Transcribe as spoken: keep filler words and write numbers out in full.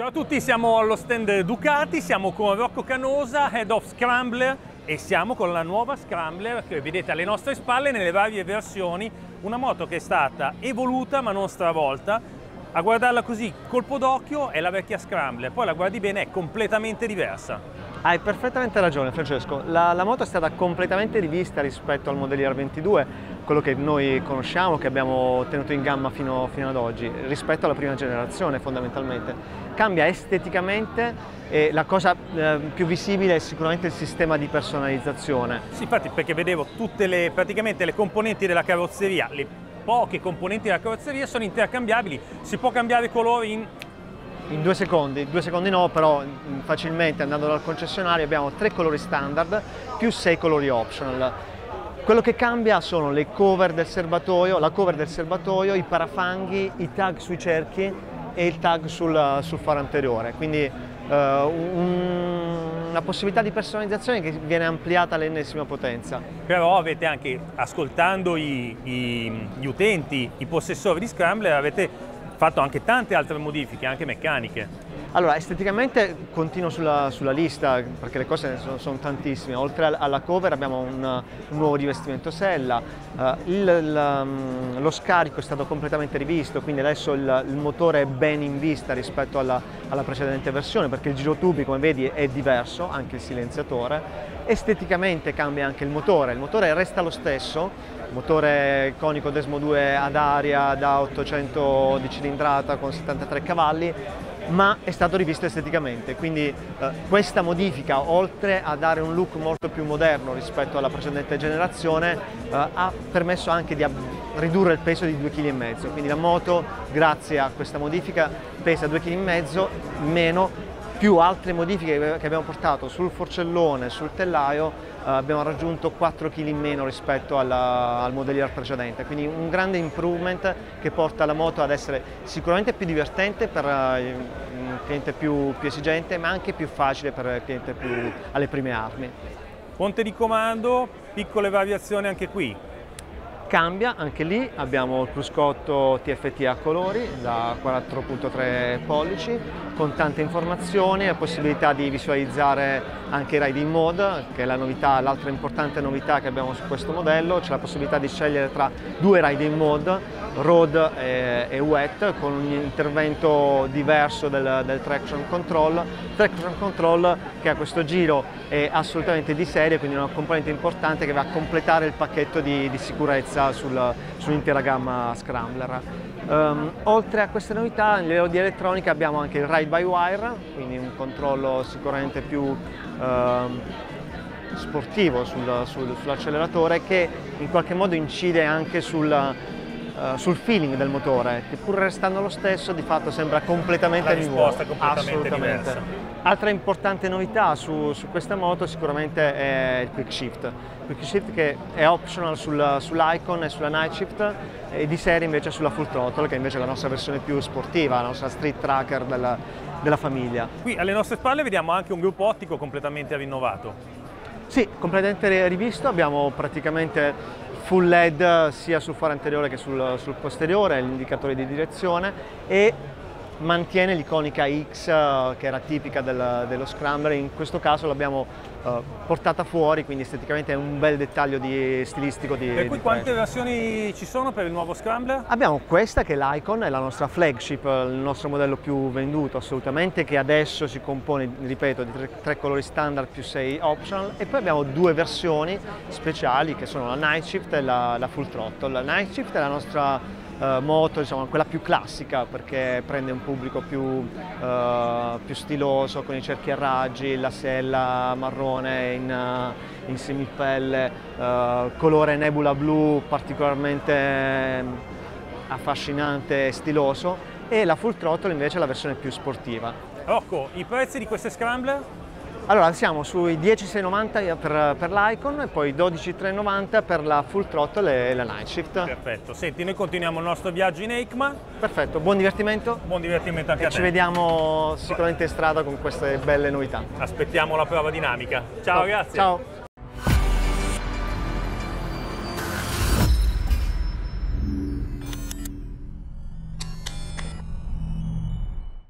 Ciao a tutti, siamo allo stand Ducati, siamo con Rocco Canosa, Head of Scrambler, e siamo con la nuova Scrambler che vedete alle nostre spalle nelle varie versioni, una moto che è stata evoluta ma non stravolta. A guardarla così, colpo d'occhio, è la vecchia Scrambler, poi la guardi bene, è completamente diversa. Hai perfettamente ragione Francesco, la, la moto è stata completamente rivista rispetto al Modelier ventidue, quello che noi conosciamo, che abbiamo tenuto in gamma fino, fino ad oggi, rispetto alla prima generazione fondamentalmente. Cambia esteticamente e la cosa eh, più visibile è sicuramente il sistema di personalizzazione. Sì, infatti, perché vedevo tutte le, praticamente le componenti della carrozzeria, le poche componenti della carrozzeria sono intercambiabili, si può cambiare colori in... In due secondi, due secondi no, però facilmente andando dal concessionario abbiamo tre colori standard più sei colori optional. Quello che cambia sono le cover del serbatoio, la cover del serbatoio, i parafanghi, i tag sui cerchi e il tag sul, sul faro anteriore, quindi uh, un, una possibilità di personalizzazione che viene ampliata all'ennesima potenza. Però avete anche, ascoltando i, i, gli utenti, i possessori di Scrambler, avete fatto anche tante altre modifiche, anche meccaniche. Allora, esteticamente continuo sulla, sulla lista perché le cose sono, sono tantissime. Oltre alla cover abbiamo un, un nuovo rivestimento sella, uh, il, il, lo scarico è stato completamente rivisto, quindi adesso il, il motore è ben in vista rispetto alla, alla precedente versione perché il girotubi, come vedi, è diverso, anche il silenziatore. Esteticamente cambia anche il motore, il motore resta lo stesso. Motore conico Desmo due ad aria da ottocento di cilindrata con settantatré cavalli, ma è stato rivisto esteticamente, quindi eh, questa modifica, oltre a dare un look molto più moderno rispetto alla precedente generazione, eh, ha permesso anche di ridurre il peso di due virgola cinque chili, quindi la moto, grazie a questa modifica, pesa due virgola cinque chili meno, più altre modifiche che abbiamo portato sul forcellone, sul tellaio, eh, abbiamo raggiunto quattro chili in meno rispetto alla, al Modelier precedente, quindi un grande improvement che porta la moto ad essere sicuramente più divertente per uh, un cliente più, più esigente, ma anche più facile per il cliente più alle prime armi. Ponte di comando, piccole variazioni anche qui. Cambia, anche lì abbiamo il cruscotto T F T a colori da quattro virgola tre pollici con tante informazioni, la possibilità di visualizzare anche i riding mode, che è la novità, l'altra importante novità che abbiamo su questo modello. C'è la possibilità di scegliere tra due riding mode, road e, e wet, con un intervento diverso del, del traction control. Traction control che a questo giro è assolutamente di serie, quindi una componente importante che va a completare il pacchetto di, di sicurezza sull'intera gamma Scrambler. Um, oltre a queste novità, a livello di elettronica abbiamo anche il ride by wire, quindi un controllo sicuramente più um, sportivo sul, sul, sull'acceleratore, che in qualche modo incide anche sul, uh, sul feeling del motore, che pur restando lo stesso di fatto sembra completamente nuovo. La risposta è completamente diversa. Altra importante novità su, su questa moto sicuramente è il quick shift. Il quick shift che è optional sul, sull'Icon e sulla Night Shift e di serie invece sulla Full Throttle, che invece è la nostra versione più sportiva, la nostra street tracker della, della famiglia. Qui alle nostre spalle vediamo anche un gruppo ottico completamente rinnovato. Sì, completamente rivisto, abbiamo praticamente full L E D sia sul faro anteriore che sul, sul posteriore, l'indicatore di direzione, e mantiene l'iconica X che era tipica del, dello Scrambler. In questo caso l'abbiamo uh, portata fuori, quindi esteticamente è un bel dettaglio di, stilistico di Per cui di quante versioni ci sono per il nuovo Scrambler? Abbiamo questa che è l'Icon, è la nostra flagship, il nostro modello più venduto assolutamente, che adesso si compone, ripeto, di tre, tre colori standard più sei optional, e poi abbiamo due versioni speciali che sono la Night Shift e la, la Full Throttle. La Night Shift è la nostra Uh, moto, insomma, quella più classica, perché prende un pubblico più, uh, più stiloso, con i cerchi a raggi, la sella marrone in, uh, in semipelle, uh, colore nebula blu particolarmente affascinante e stiloso, e la Full Throttle invece è la versione più sportiva. Rocco, i prezzi di queste Scrambler? Allora, siamo sui dieci virgola seicentonovanta per, per l'Icon e poi dodici virgola trecentonovanta per la Full Throttle e la Night Shift. Perfetto, senti, noi continuiamo il nostro viaggio in EICMA. Perfetto, buon divertimento. Buon divertimento anche e a te. Ci vediamo sicuramente in strada con queste belle novità. Aspettiamo la prova dinamica. Ciao, Ciao. ragazzi. Ciao.